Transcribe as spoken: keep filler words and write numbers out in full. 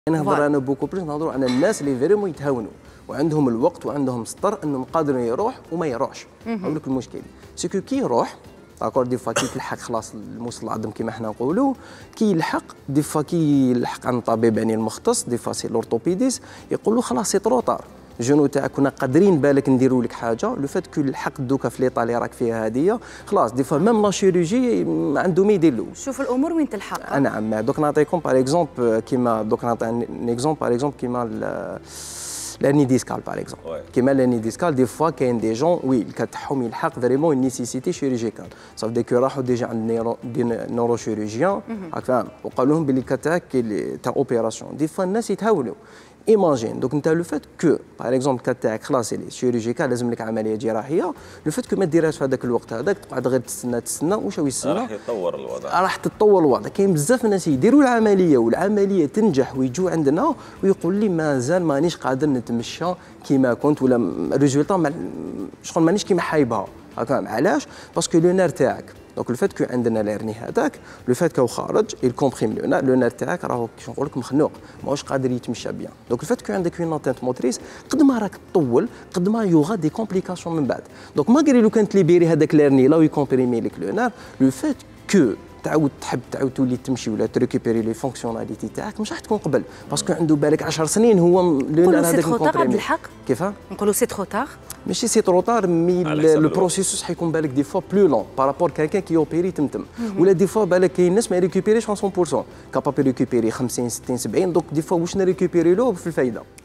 نهضر انا بوكو بليس نهضروا على الناس اللي فريمون يتهاونوا وعندهم الوقت وعندهم السطر انهم قادرين يروح وما يروحش. نقول لك المشكل سكو كي يروح داكور دي فوا كي تلحق خلاص الموصل العظم كيما حنا نقولوا كي يلحق دي فوا كي يلحق عند الطبيب يعني المختص دي فوا سي لورتوبيديس يقول له خلاص سي تروطار الجونو تاعك كنا قادرين بالك نديروا لك حاجه لو فات كو لحق دوكا في ليطا اللي راك فيها هذه خلاص دي فوا ميم لا شيروجي ما عنده ما يدير له. شوف الامور وين تلحق. نعم دوك نعطيكم باغ اكزومبل كيما دوك نعطي ان اكزومبل باغ اكزومبل كيما لاني ديسكال باغ اكزومبل كيما لاني ديسكال دي فوا كاين دي جون وي الكا تاعهم يلحق فريمون نيسيسيتي شيروجيكال صافي دي كو راحوا ديجا عند نيرو دي نورو شيروجيان راك فاهم وقالوا لهم بلي الكا تاعك تاع اوبيراسيون دي فوا الناس يتهاونوا. ايماجين دوك انت لو فات كو باغ اكزومبل كا تاعك خلاص لي شيروجيكال لازم لك عمليه جراحيه لو فات كو ما ديرهاش في هذاك الوقت هذاك تقعد غير تستنى تستنى واش هو يستنى راح يتطور الوضع راح تتطور الوضع. كاين بزاف الناس يديروا العمليه والعمليه تنجح ويجوا عندنا ويقول لي مازال مانيش قادر نتمشى كيما كنت ولا الريزولتا شغل مانيش كيما حايبها هكا. علاش؟ باسكو لو نير تاعك دونك لو فات كو عندنا ليرني هذاك لو فات كو خارج يكومبريم لو نير لو نير تاعك راهو كيش نقول لك مخنوق ماهوش قادر يتمشى بيان. دونك لو فات كو عندك اون انتينت موتريس قد ما راك تطول قد ما يوغا دي كومبليكاسيون من بعد. دونك ماغري لو كانت ليبيري هذاك ليرني لا ويكومبريمي لك لو نير لو فات كو تعاود تحب تعاود تولي تمشي ولا تريكوبيري لي فونكسيوناليتي تاعك مش راح تكون قبل باسكو عنده بالك عشر سنين هو لو نير هذاك كومبريمي. بالحق كيفاه نقولوا سي ترو تار ماشي سي ترو تار مي لو بروسيسوس حيكون بالك دي فوا بلو لون بارابور كالكان كي اوبيري تمتم ولا دي فوا بالك كاين ناس ما ريكوبيريش مية بالمية كابابي ريكوبيري خمسين ستين سبعين دونك دي فوا واش نريكوبيري له في الفايده.